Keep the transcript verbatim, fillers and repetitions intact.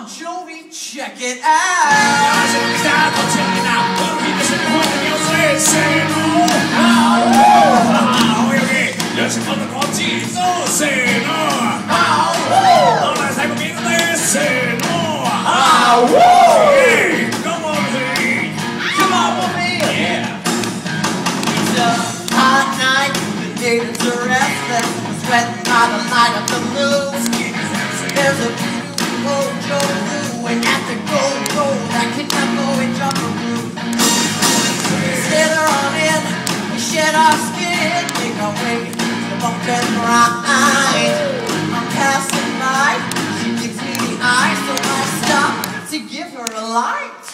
Bon Jovi, check it out. Come on with me. Yeah. It's a hot night, the natives are restless, sweating by the light of the moon. There's a beautiful Joe and at the go-go that can go and jump a roof. Slither on in, we shed our skin, make our way to the mountain ride. I'm passing by, she gives me the eye, so I stop to give her a light.